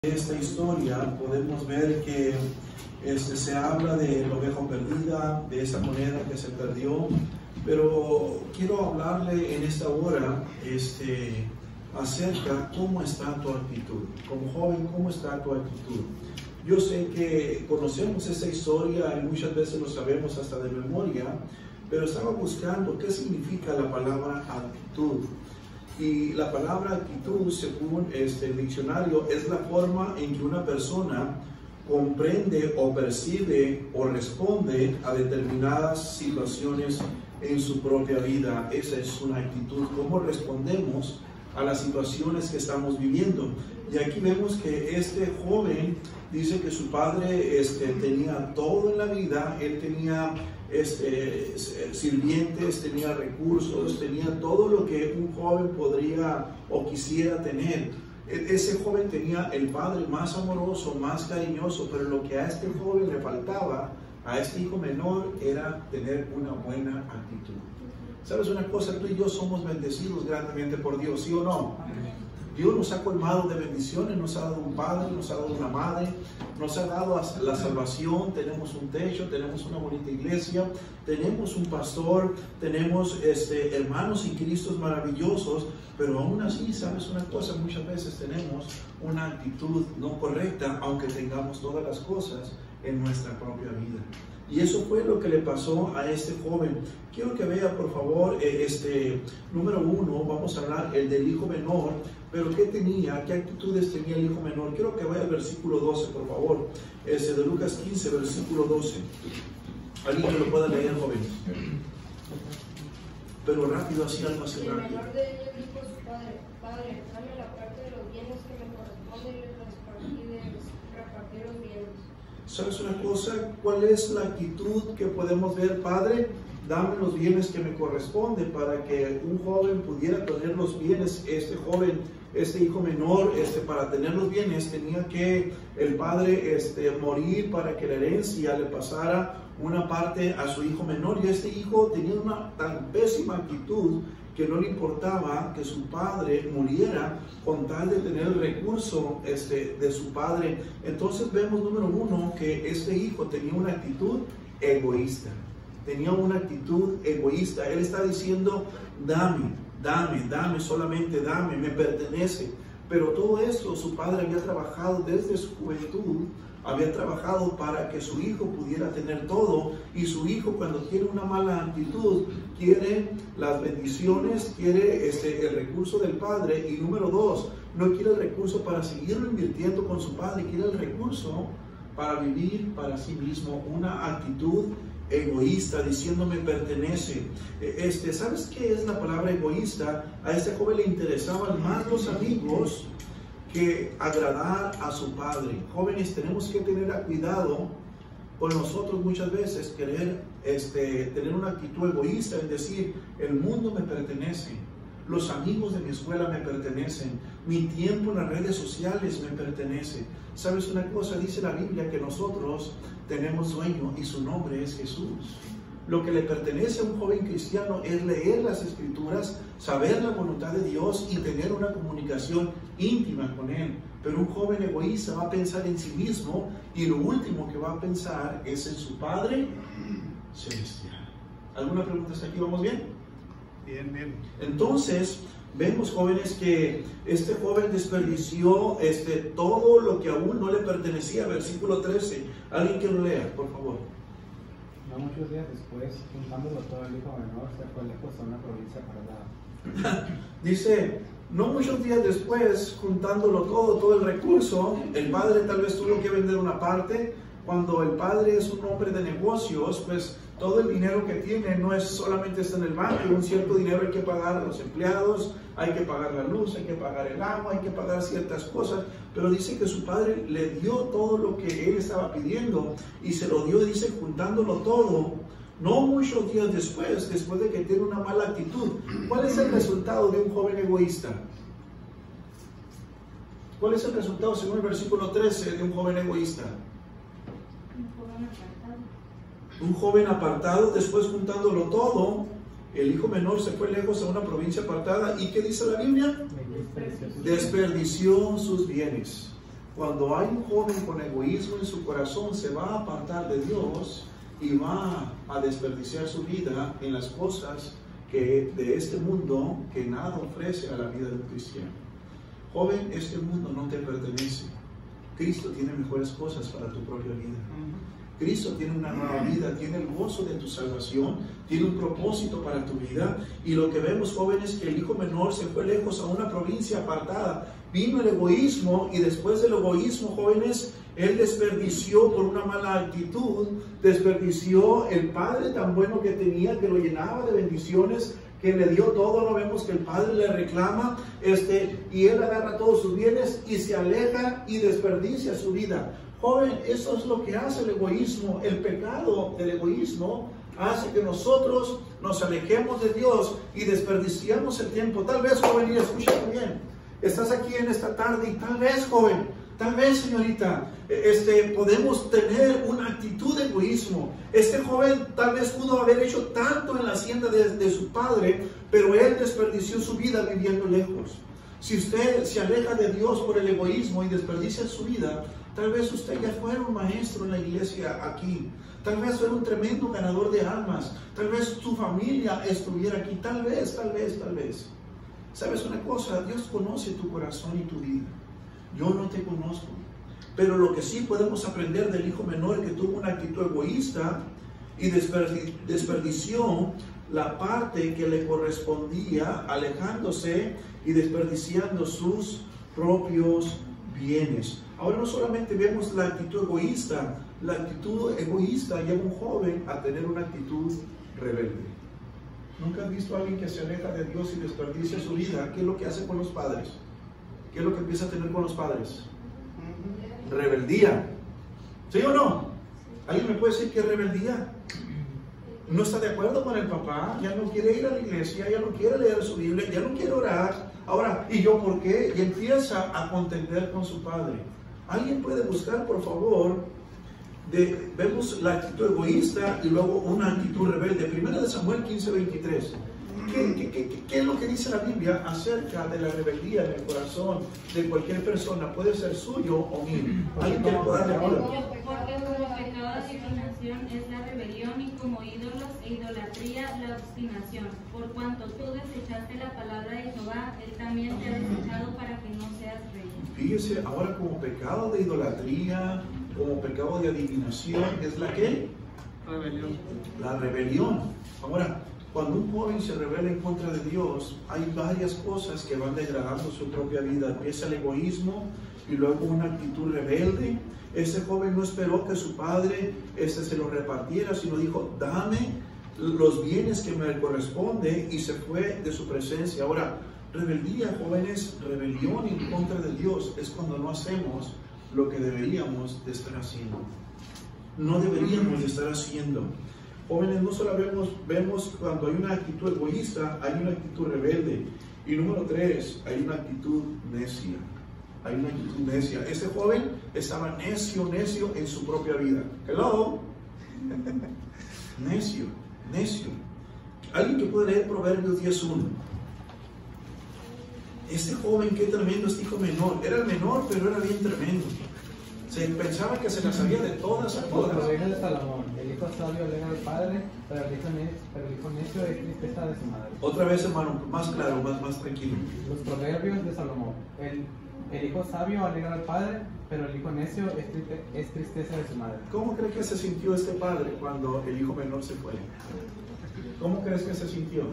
Esta historia podemos ver que se habla de la oveja perdida, de esa moneda que se perdió, pero quiero hablarle en esta hora acerca cómo está tu actitud. Como joven, ¿cómo está tu actitud? Yo sé que conocemos esa historia y muchas veces lo sabemos hasta de memoria, pero estaba buscando qué significa la palabra actitud. Y la palabra actitud, según el diccionario, es la forma en que una persona comprende o percibe o responde a determinadas situaciones en su propia vida. Esa es una actitud, cómo respondemos a las situaciones que estamos viviendo. Y aquí vemos que este joven dice que su padre tenía todo en la vida. Él tenía sirvientes, tenía recursos, tenía todo lo que un joven podría o quisiera tener. Ese joven tenía el padre más amoroso, más cariñoso, pero lo que a este joven le faltaba, a este hijo menor, era tener una buena actitud. ¿Sabes una cosa? Tú y yo somos bendecidos grandemente por Dios, ¿sí o no? Dios nos ha colmado de bendiciones, nos ha dado un padre, nos ha dado una madre, nos ha dado la salvación, tenemos un techo, tenemos una bonita iglesia, tenemos un pastor, tenemos hermanos y Cristos maravillosos, pero aún así, ¿sabes una cosa? Muchas veces tenemos una actitud no correcta, aunque tengamos todas las cosas en nuestra propia vida. Y eso fue lo que le pasó a este joven. Quiero que vea, por favor, número 1, vamos a hablar el del hijo menor, pero ¿qué tenía? ¿Qué actitudes tenía el hijo menor? Quiero que vaya al versículo 12, por favor, de Lucas 15, versículo 12. ¿Alguien que lo pueda leer, joven? Pero rápido, así, algo así rápido. El menor de ellos dijo a su padre: Padre, dame la parte de los bienes que me corresponde, y les repartí los bienes. ¿Sabes una cosa? ¿Cuál es la actitud que podemos ver? Padre, dame los bienes que me corresponden. Para que un joven pudiera tener los bienes, este hijo menor, para tener los bienes, tenía que el padre morir para que la herencia le pasara una parte a su hijo menor. Y este hijo tenía una tan pésima actitud que no le importaba que su padre muriera con tal de tener el recurso de su padre. Entonces vemos, número 1, que este hijo tenía una actitud egoísta. Tenía una actitud egoísta. Él está diciendo: dame, dame, dame, solamente dame, me pertenece. Pero todo esto su padre había trabajado desde su juventud, había trabajado para que su hijo pudiera tener todo, y su hijo, cuando tiene una mala actitud, quiere las bendiciones, quiere el recurso del padre, y número 2, no quiere el recurso para seguirlo invirtiendo con su padre, quiere el recurso para vivir para sí mismo. Una actitud egoísta, diciendo me pertenece. ¿Sabes qué es la palabra egoísta? A este joven le interesaban más los amigos que agradar a su padre. Jóvenes, tenemos que tener cuidado con nosotros muchas veces querer tener una actitud egoísta, en decir: el mundo me pertenece, los amigos de mi escuela me pertenecen, mi tiempo en las redes sociales me pertenece. ¿Sabes una cosa? Dice la Biblia que nosotros tenemos dueño y su nombre es Jesús. Lo que le pertenece a un joven cristiano es leer las Escrituras, saber la voluntad de Dios y tener una comunicación íntima con Él. Pero un joven egoísta va a pensar en sí mismo, y lo último que va a pensar es en su Padre Celestial. ¿Alguna pregunta hasta aquí? ¿Vamos bien? Bien, bien. Entonces, vemos, jóvenes, que este joven desperdició todo lo que aún no le pertenecía. Versículo 13. Alguien que lo lea, por favor. No muchos días después, juntándolo todo, el hijo menor se fue lejos a una provincia apartada. Dice, no muchos días después, juntándolo todo el recurso, el padre tal vez tuvo que vender una parte. Cuando el padre es un hombre de negocios, pues todo el dinero que tiene no es solamente está en el banco. Un cierto dinero hay que pagar a los empleados, hay que pagar la luz, hay que pagar el agua, hay que pagar ciertas cosas. Pero dice que su padre le dio todo lo que él estaba pidiendo, y se lo dio, dice, juntándolo todo. No muchos días después de que tiene una mala actitud. ¿Cuál es el resultado de un joven egoísta? ¿Cuál es el resultado, según el versículo 13, de un joven egoísta? Un joven apartado. Después, juntándolo todo, el hijo menor se fue lejos a una provincia apartada. ¿Y qué dice la Biblia? Desperdició sus bienes. Cuando hay un joven con egoísmo en su corazón, se va a apartar de Dios y va a desperdiciar su vida en las cosas de este mundo que nada ofrece a la vida de un cristiano. Joven, este mundo no te pertenece. Cristo tiene mejores cosas para tu propia vida. Cristo tiene una nueva vida, tiene el gozo de tu salvación, tiene un propósito para tu vida. Y lo que vemos, jóvenes, que el hijo menor se fue lejos a una provincia apartada. Vino el egoísmo y después del egoísmo, jóvenes, él desperdició por una mala actitud, desperdició el padre tan bueno que tenía, que lo llenaba de bendiciones, que le dio todo. No vemos que el padre le reclama, y él agarra todos sus bienes y se aleja y desperdicia su vida. Joven, eso es lo que hace el egoísmo. El pecado del egoísmo hace que nosotros nos alejemos de Dios y desperdiciamos el tiempo. Tal vez, joven, y escúchame bien, estás aquí en esta tarde y tal vez, joven, tal vez, señorita, podemos tener una actitud de egoísmo. Este joven tal vez pudo haber hecho tanto en la hacienda de su padre, pero él desperdició su vida viviendo lejos. Si usted se aleja de Dios por el egoísmo y desperdicia su vida, tal vez usted ya fuera un maestro en la iglesia aquí. Tal vez fuera un tremendo ganador de almas. Tal vez su familia estuviera aquí. Tal vez. ¿Sabes una cosa? Dios conoce tu corazón y tu vida. Yo no te conozco. Pero lo que sí podemos aprender del hijo menor, que tuvo una actitud egoísta y desperdició la parte que le correspondía, alejándose y desperdiciando sus propios bienes. Ahora no solamente vemos la actitud egoísta lleva a un joven a tener una actitud rebelde. ¿Nunca has visto a alguien que se aleja de Dios y desperdicia su vida? ¿Qué es lo que hace con los padres? ¿Qué es lo que empieza a tener con los padres? Rebeldía. ¿Sí o no? ¿Alguien me puede decir qué es rebeldía? No está de acuerdo con el papá, ya no quiere ir a la iglesia, ya no quiere leer su Biblia, ya no quiere orar. Ahora, ¿y yo por qué? Y empieza a contender con su padre. ¿Alguien puede buscar, por favor? Vemos la actitud egoísta y luego una actitud rebelde. Primera de Samuel 15:23. ¿Qué es lo que dice la Biblia acerca de la rebeldía en el corazón de cualquier persona? Puede ser suyo o mío. ¿Alguien que le pueda recordar? Porque como pecado de adivinación es la rebelión, y como ídolos e idolatría la obstinación. Por cuanto tú desechaste la palabra de Jehová, él también te ha desechado para que no seas rey. Fíjese, ahora como pecado de idolatría, como pecado de adivinación, ¿es la qué? Rebelión. La rebelión. Ahora, cuando un joven se rebela en contra de Dios, hay varias cosas que van degradando su propia vida. Empieza el egoísmo y luego una actitud rebelde. Ese joven no esperó que su padre se lo repartiera, sino dijo, dame los bienes que me corresponden, y se fue de su presencia. Ahora, rebeldía, jóvenes, rebelión en contra de Dios es cuando no hacemos lo que deberíamos de estar haciendo. No deberíamos de estar haciendo. Jóvenes, no solo vemos cuando hay una actitud egoísta, hay una actitud rebelde. Y número 3, hay una actitud necia. Hay una actitud necia. Este joven estaba necio en su propia vida. Hello. Necio. Alguien que puede leer Proverbios 10:1. Este joven, qué tremendo, este hijo menor. Era el menor, pero era bien tremendo. Se pensaba que se las sabía de todas a todas. Los proverbios de Salomón. El hijo sabio alegra al padre, pero el hijo necio es tristeza de su madre. Otra vez, hermano, más claro, más tranquilo. Los proverbios de Salomón. El hijo sabio alegra al padre, pero el hijo necio es tristeza de su madre. ¿Cómo crees que se sintió este padre cuando el hijo menor se fue? ¿Cómo crees que se sintió?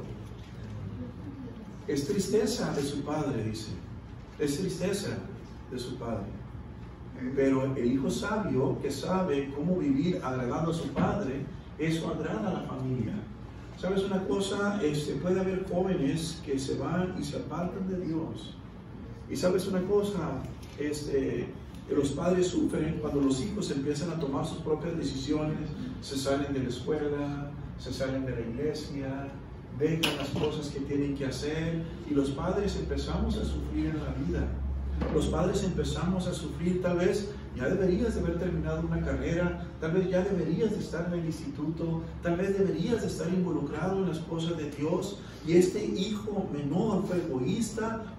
Es tristeza de su padre, dice. Es tristeza de su padre. Pero el hijo sabio, que sabe cómo vivir agradando a su padre, eso agrada a la familia. ¿Sabes una cosa? Puede haber jóvenes que se van y se apartan de Dios. Y ¿sabes una cosa? Los padres sufren cuando los hijos empiezan a tomar sus propias decisiones, se salen de la escuela, se salen de la iglesia, dejan las cosas que tienen que hacer, y los padres empezamos a sufrir en la vida. Los padres empezamos a sufrir. Tal vez ya deberías de haber terminado una carrera, tal vez ya deberías de estar en el instituto, tal vez deberías de estar involucrado en las cosas de Dios, y este hijo menor fue egoísta,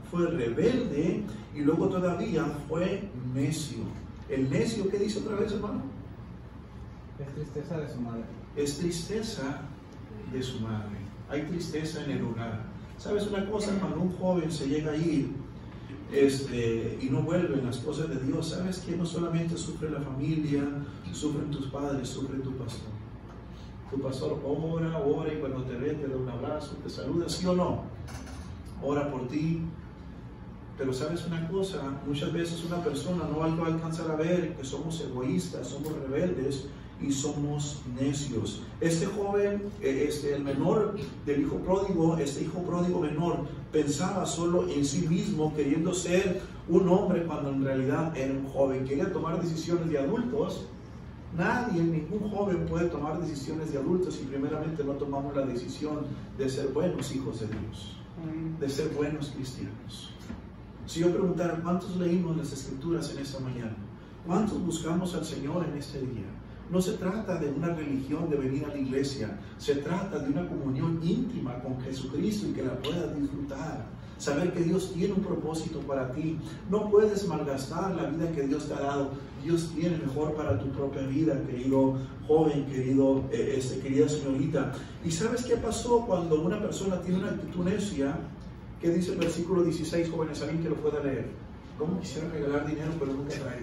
fue rebelde y luego todavía fue necio. El necio, ¿qué dice otra vez, hermano? Es tristeza de su madre. Es tristeza de su madre. Hay tristeza en el hogar. ¿Sabes una cosa? Cuando un joven se llega a ir y no vuelve en las cosas de Dios, ¿sabes que no solamente sufre la familia, sufren tus padres, sufre tu pastor? Tu pastor ora y cuando te ve te da un abrazo, te saluda, ¿sí o no? Ora por ti. Pero ¿sabes una cosa? Muchas veces una persona no va a alcanzar a ver que somos egoístas, somos rebeldes y somos necios. Este joven, el menor del hijo pródigo, este hijo pródigo menor, pensaba solo en sí mismo, queriendo ser un hombre cuando en realidad era un joven. Quería tomar decisiones de adultos. Nadie, ningún joven puede tomar decisiones de adultos si primeramente no tomamos la decisión de ser buenos hijos de Dios, de ser buenos cristianos. Si yo preguntara, ¿cuántos leímos las Escrituras en esta mañana? ¿Cuántos buscamos al Señor en este día? No se trata de una religión, de venir a la iglesia. Se trata de una comunión íntima con Jesucristo y que la puedas disfrutar. Saber que Dios tiene un propósito para ti. No puedes malgastar la vida que Dios te ha dado. Dios tiene mejor para tu propia vida, querido joven, querida señorita. ¿Y sabes qué pasó cuando una persona tiene una actitud necia? ¿Qué dice el versículo 16, jóvenes? ¿Alguien que lo pueda leer? ¿Cómo quisiera regalar dinero pero nunca traigo?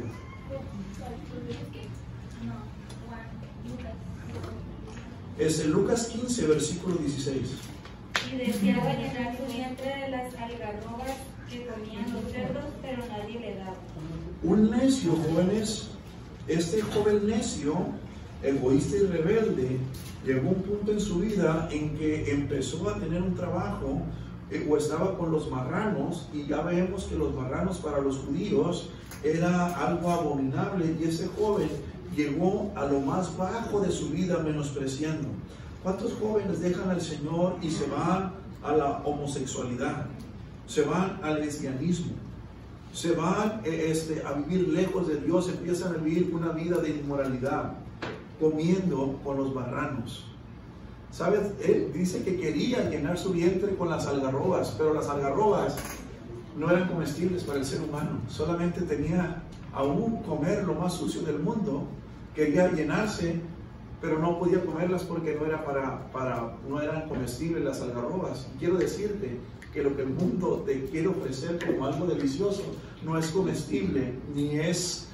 Es en Lucas 15, versículo 16. Y deseaba llenar su vientre de las algarrobas que comían los cerdos, pero nadie le daba. Un necio, jóvenes, este joven necio, egoísta y rebelde, llegó a un punto en su vida en que empezó a tener un trabajo o estaba con los marranos, y ya vemos que los marranos para los judíos era algo abominable, y ese joven llegó a lo más bajo de su vida menospreciando. ¿Cuántos jóvenes dejan al Señor y se van a la homosexualidad? Se van al lesbianismo, se van a vivir lejos de Dios, empiezan a vivir una vida de inmoralidad, comiendo con los marranos. ¿Sabes? Él dice que quería llenar su vientre con las algarrobas, pero las algarrobas no eran comestibles para el ser humano. Solamente tenía aún comer lo más sucio del mundo. Quería llenarse, pero no podía comerlas porque no eran comestibles las algarrobas. Quiero decirte que lo que el mundo te quiere ofrecer como algo delicioso no es comestible ni es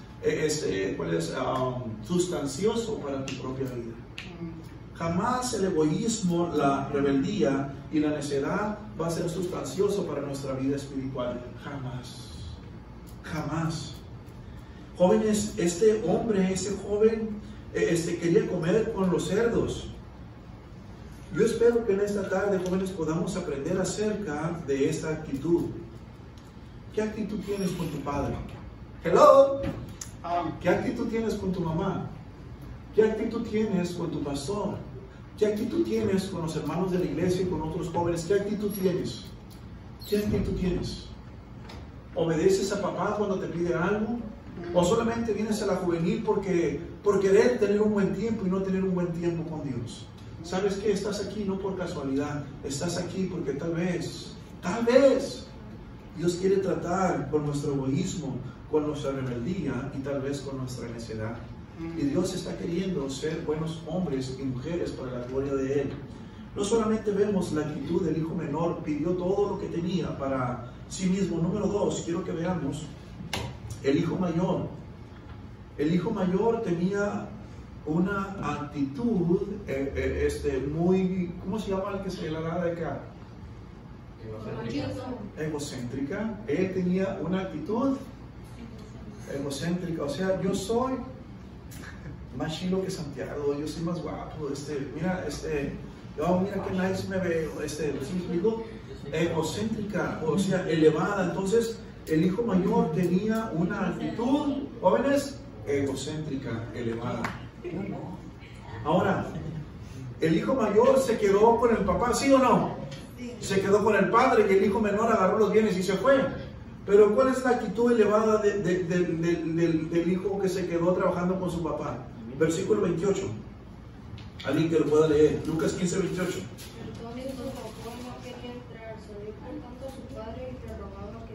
sustancioso para tu propia vida. Jamás el egoísmo, la rebeldía y la necedad va a ser sustancioso para nuestra vida espiritual. Jamás. Jamás. Jóvenes, ese joven, quería comer con los cerdos. Yo espero que en esta tarde, jóvenes, podamos aprender acerca de esta actitud. ¿Qué actitud tienes con tu padre? Hello. ¿Qué actitud tienes con tu mamá? ¿Qué actitud tienes con tu pastor? ¿Qué actitud tienes con los hermanos de la iglesia y con otros jóvenes? ¿Qué actitud tienes? ¿Qué actitud tienes? ¿Obedeces a papá cuando te pide algo? ¿O solamente vienes a la juvenil por querer tener un buen tiempo y no tener un buen tiempo con Dios? ¿Sabes qué? Estás aquí no por casualidad. Estás aquí porque tal vez, Dios quiere tratar con nuestro egoísmo, con nuestra rebeldía y tal vez con nuestra necedad. Y Dios está queriendo ser buenos hombres y mujeres para la gloria de Él. No solamente vemos la actitud del hijo menor, pidió todo lo que tenía para sí mismo. Número 2, quiero que veamos el hijo mayor. El hijo mayor tenía una actitud muy, ¿cómo se llama el que se la da de acá? Egocéntrica. Él tenía una actitud egocéntrica, o sea, yo soy más chilo que Santiago, yo soy más guapo, mira qué nice me veo, ¿sí me explico? Egocéntrica, o sea, elevada. Entonces, el hijo mayor tenía una actitud, jóvenes, egocéntrica, elevada. Ahora, el hijo mayor se quedó con el papá, ¿sí o no? Se quedó con el padre, y el hijo menor agarró los bienes y se fue. Pero ¿cuál es la actitud elevada del hijo que se quedó trabajando con su papá? Versículo 28. Alguien que lo pueda leer. Lucas 15, 28. Entonces su papá no quería entrar, se dio por tanto a su padre y le rogaba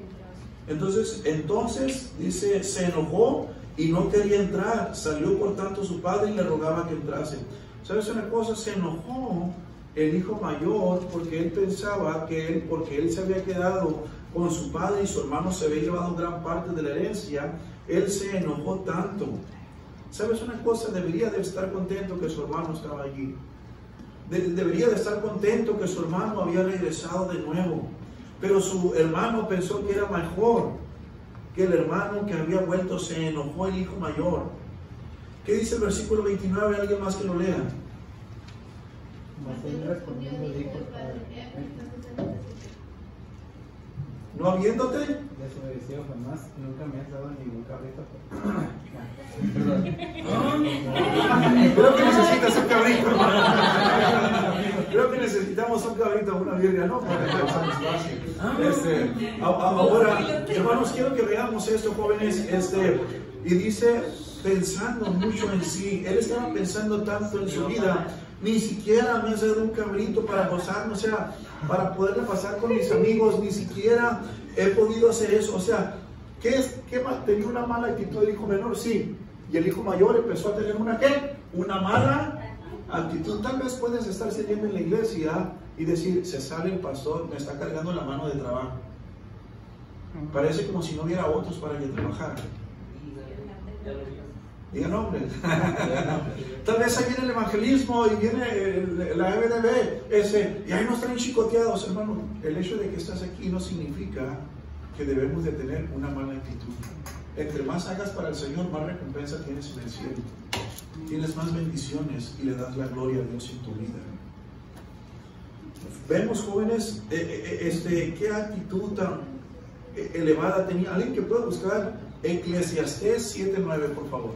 Entonces dice, se enojó y no quería entrar. Salió por tanto su padre y le rogaba que entrase. ¿Sabes una cosa? Se enojó el hijo mayor porque él pensaba que porque él se había quedado con su padre y su hermano se había llevado gran parte de la herencia, él se enojó tanto. ¿Sabes una cosa? Debería de estar contento que su hermano estaba allí. Debería de estar contento que su hermano había regresado de nuevo. Pero su hermano pensó que era mejor que el hermano que había vuelto. Se enojó el hijo mayor. ¿Qué dice el versículo 29? ¿Alguien más que lo lea? Mas él respondiendo dijo al padre: ¿No habiéndote? Desobedeció jamás, nunca me has dado ningún cabrito. Creo que necesitas un cabrito. Creo que necesitamos un cabrito, una birria, ¿no? Ahora, hermanos, quiero que veamos esto, jóvenes. Y dice, pensando mucho en sí. Él estaba pensando tanto en su vida. Ni siquiera me has dado un cabrito para gozarme, o sea, para poderla pasar con mis amigos. Ni siquiera he podido hacer eso. O sea, ¿tenía una mala actitud el hijo menor? Sí. Y el hijo mayor empezó a tener una mala actitud. Tal vez puedes estar sirviendo en la iglesia y decir, se sale el pastor, me está cargando la mano de trabajo. Parece como si no hubiera otros para que trabajara. Digan nombre. Tal vez ahí viene el evangelismo y viene la EBDB, y ahí nos traen chicoteados, hermano. El hecho de que estás aquí no significa que debemos de tener una mala actitud. Entre más hagas para el Señor, más recompensa tienes en el cielo. Tienes más bendiciones y le das la gloria a Dios en tu vida. Vemos, jóvenes, qué actitud tan elevada tenía. Alguien que pueda buscar Eclesiastés 7:9, por favor.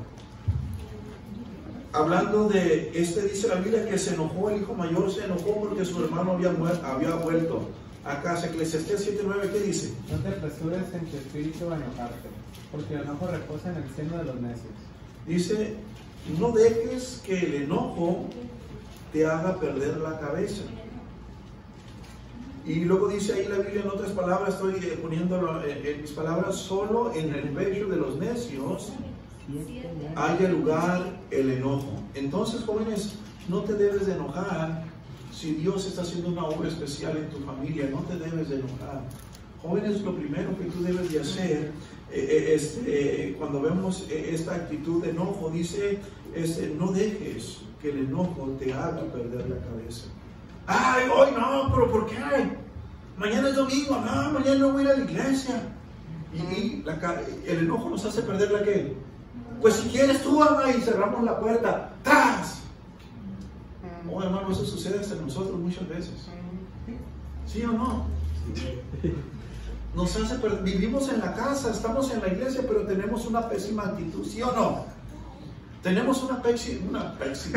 Hablando de dice la Biblia que se enojó el hijo mayor, se enojó porque su hermano había vuelto a casa. Eclesiastés 7:9, ¿qué dice? No te apresures en tu espíritu a enojarte, porque el enojo reposa en el seno de los necios. Dice, no dejes que el enojo te haga perder la cabeza. Y luego dice ahí la Biblia, en otras palabras, estoy poniéndolo en mis palabras, solo en el pecho de los necios haya lugar el enojo. Entonces, jóvenes, no te debes de enojar. Si Dios está haciendo una obra especial en tu familia, no te debes de enojar. Jóvenes, lo primero que tú debes de hacer, cuando vemos esta actitud de enojo, dice, no dejes que el enojo te haga perder la cabeza. Ay, hoy no, pero ¿por qué? Mañana es domingo, no, mañana no voy a ir a la iglesia. Y el enojo nos hace perder la ¿qué? Pues si quieres tú, ama, y cerramos la puerta. ¡Tras! Oh, hermano, eso sucede hasta nosotros muchas veces. ¿Sí o no? Nos hace vivimos en la casa, estamos en la iglesia, pero tenemos una pésima actitud, ¿sí o no? Tenemos una pésima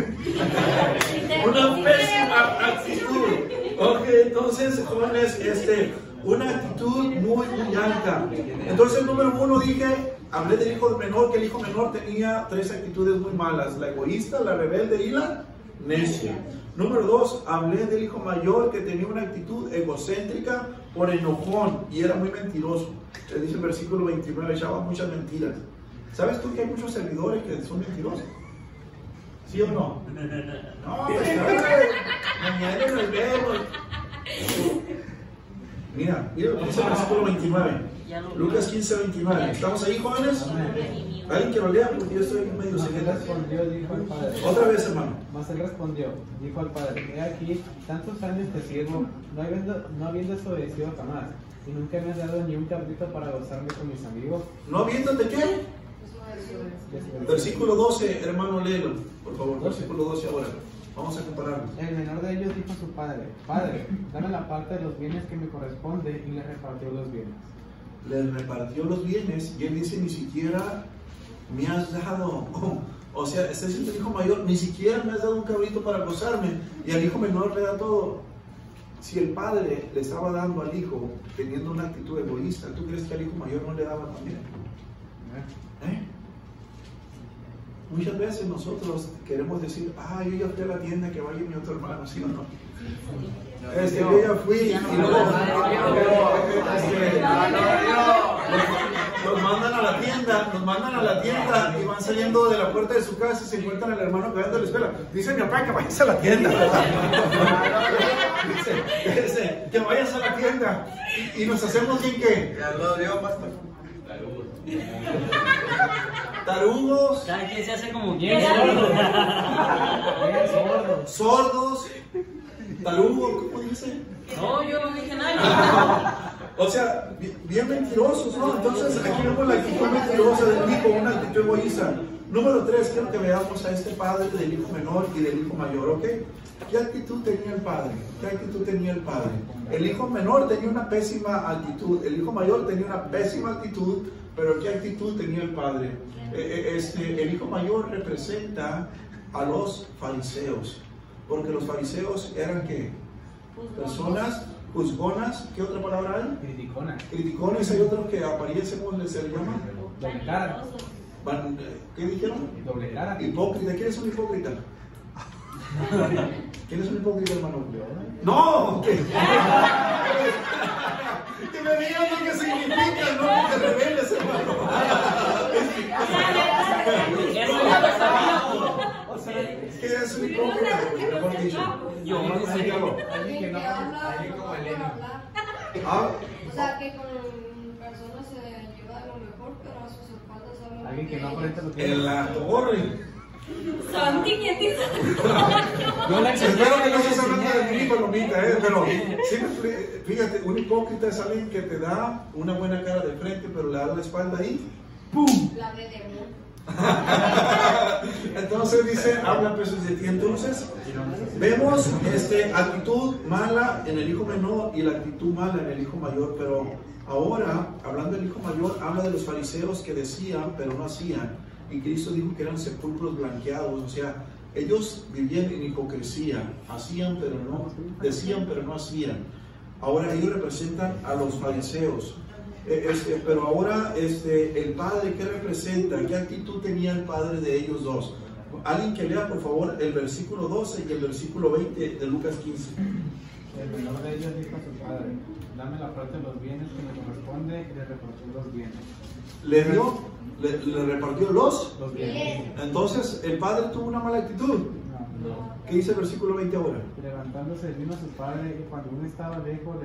actitud. Ok, entonces, jóvenes, una actitud muy alta. Entonces, número 1 hablé del hijo menor, que el hijo menor tenía 3 actitudes muy malas: la egoísta, la rebelde y la necia. Número 2, hablé del hijo mayor, que tenía una actitud egocéntrica por enojón y era muy mentiroso. Se dice el versículo 29, echaba muchas mentiras. ¿Sabes tú que hay muchos servidores que son mentirosos? ¿Sí o no? No, mañana nos vemos. Mira lo que dice el versículo 29. Lucas 15:29. ¿Estamos ahí, jóvenes? ¿Alguien que lo lea? Porque yo estoy medio cegueta. Otra vez, hermano. Mas él respondió, dijo al padre: he aquí, tantos años te sirvo, no habiendo desobedecido jamás, y nunca me has dado ni un cabrito para gozarme con mis amigos. ¿No habiéndote qué? Versículo 12, hermano, léelo, por favor. Versículo 12 ahora. Vamos a compararlo. El menor de ellos dijo a su padre: Padre, dame la parte de los bienes que me corresponde, y le repartió los bienes. Le repartió los bienes, y él dice: ni siquiera me has dado. O sea, está diciendo el hijo mayor: ni siquiera me has dado un cabrito para gozarme, y al hijo menor le da todo. Si el padre le estaba dando al hijo teniendo una actitud egoísta, ¿tú crees que al hijo mayor no le daba también? Muchas veces nosotros queremos decir: yo ya fui a la tienda, que vaya mi otro hermano, ¿sí o no? Yo ya fui y luego Nos mandan a la tienda y van saliendo de la puerta de su casa y se encuentran al hermano que va de la escuela. Dice mi papá que vayas a la tienda. Dice que vayas a la tienda. Y nos hacemos bien que tarugos. Cada quien se hace como quiere. Sordos. Tarugos, ¿cómo dice? No, yo no dije nada. O sea, bien mentirosos, ¿no? Entonces aquí vemos la actitud mentirosa del hijo, una actitud egoísta. Número 3, quiero que veamos a este padre del hijo menor y del hijo mayor, ¿ok? ¿Qué actitud tenía el padre? ¿Qué actitud tenía el padre? El hijo menor tenía una pésima actitud, el hijo mayor tenía una pésima actitud, pero ¿qué actitud tenía el padre? El hijo mayor representa a los fariseos, porque los fariseos eran ¿qué? Personas juzgonas. ¿Qué otra palabra hay? Criticonas. Criticones. Hay otro que aparece, ¿cómo se le llama? Doble cara. ¿Qué dijeron? Doble cara. Hipócrita. ¿Quién es un hipócrita? ¿Quién es un hipócrita, hermano? ¡No! Que me digan lo que significa, no que te reveles, hermano. ¿Qué es un hipócrita? Mejor dicho. Alguien que habla por hablar. O sea, que con personas se lleva a lo mejor, pero a sus espaldas habla. Alguien que no aparenta lo que En la torre. Santi, ¿quién dice? Espero que no estés hablando de mi palomita, pero fíjate, un hipócrita es alguien que te da una buena cara de frente, pero le da la espalda ahí, ¡pum! La de demonio. Entonces dice, habla pesos de ti. Entonces vemos actitud mala en el hijo menor y la actitud mala en el hijo mayor. Pero ahora, hablando del hijo mayor, habla de los fariseos que decían pero no hacían, y Cristo dijo que eran sepulcros blanqueados. O sea, ellos vivían en hipocresía, hacían pero no, decían pero no hacían. Ahora ellos representan a los fariseos. Pero ahora el padre, ¿qué representa? ¿Qué actitud tenía el padre de ellos dos? Alguien que lea por favor el versículo 12 y el versículo 20 de Lucas 15. El menor de ellos dijo a su padre: dame la parte de los bienes que me corresponde, y le repartió los bienes. Le repartió los bienes. Entonces el padre tuvo una mala actitud. No. ¿Qué dice el versículo 20 ahora? Levantándose vino a su padre, y cuando uno estaba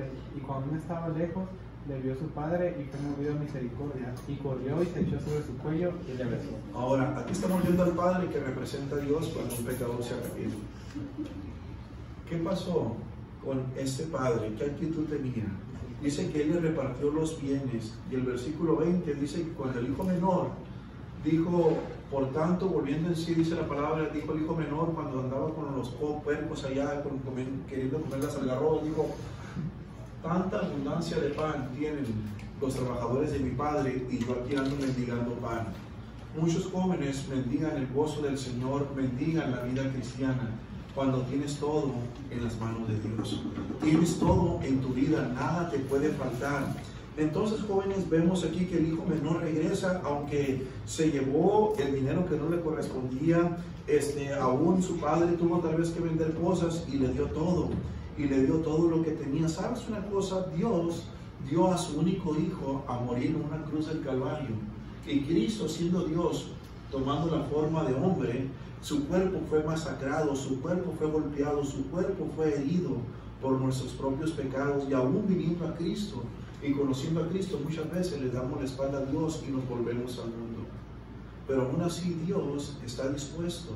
lejos, le vio su padre y fue movido a misericordia, y corrió y se echó sobre su cuello y le besó. Ahora, aquí estamos viendo al padre que representa a Dios cuando un pecador se arrepiente. ¿Qué pasó con este padre? ¿Qué actitud tenía? Dice que él le repartió los bienes, y el versículo 20 dice que cuando el hijo menor dijo, por tanto, volviendo en sí, dice la palabra, dijo el hijo menor cuando andaba con los puercos allá, queriendo comer las algarrobas, dijo, tanta abundancia de pan tienen los trabajadores de mi padre y yo aquí ando mendigando pan. Muchos jóvenes mendigan el gozo del Señor, mendigan la vida cristiana, cuando tienes todo en las manos de Dios. Tienes todo en tu vida, nada te puede faltar. Entonces, jóvenes, vemos aquí que el hijo menor regresa, aunque se llevó el dinero que no le correspondía, aún su padre tuvo tal vez que vender cosas y le dio todo. Y le dio todo lo que tenía. ¿Sabes una cosa? Dios dio a su único hijo a morir en una cruz del Calvario. Y Cristo, siendo Dios, tomando la forma de hombre, su cuerpo fue masacrado, su cuerpo fue golpeado, su cuerpo fue herido por nuestros propios pecados. Y aún viniendo a Cristo y conociendo a Cristo, muchas veces le damos la espalda a Dios y nos volvemos al mundo. Pero aún así Dios está dispuesto.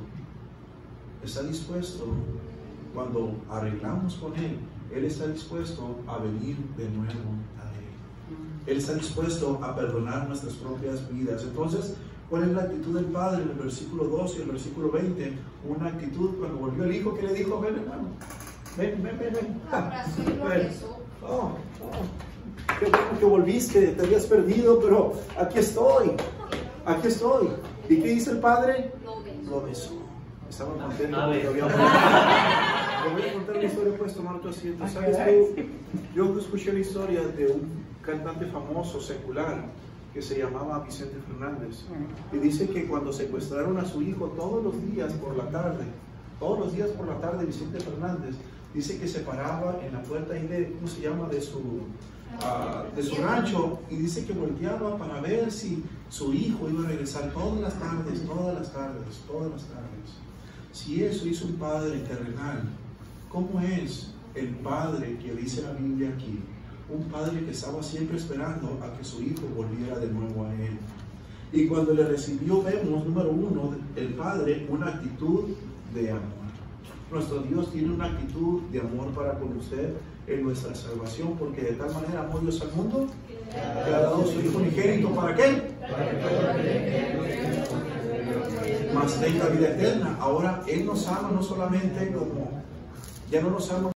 Cuando arreglamos con Él, Él está dispuesto a venir de nuevo a Él. Él está dispuesto a perdonar nuestras propias vidas. Entonces, ¿cuál es la actitud del Padre en el versículo 12 y el versículo 20? Una actitud cuando volvió el hijo, que le dijo, ven hermano, ven. Abrazó y lo besó. Qué bueno que volviste, te habías perdido, pero aquí estoy. ¿Y qué dice el Padre? Lo besó. Estaba contento porque había Te voy a contar una historia, puedes tomar tu asiento. ¿Sabes tú? Yo escuché la historia de un cantante famoso secular que se llamaba Vicente Fernández, y dice que cuando secuestraron a su hijo todos los días por la tarde, Vicente Fernández dice que se paraba en la puerta ahí de, ¿cómo se llama? De de su rancho, y dice que volteaba para ver si su hijo iba a regresar todas las tardes. Si eso hizo un padre terrenal, ¿cómo es el padre que dice la Biblia aquí? Un padre que estaba siempre esperando a que su hijo volviera de nuevo a él. Y cuando le recibió, vemos, número uno, el padre, una actitud de amor. Nuestro Dios tiene una actitud de amor para con usted en nuestra salvación, porque de tal manera amó Dios al mundo que ha dado su Hijo unigénito. ¿Para qué? Más tenga vida eterna. Ahora Él nos ama no solamente como, ya no nos ama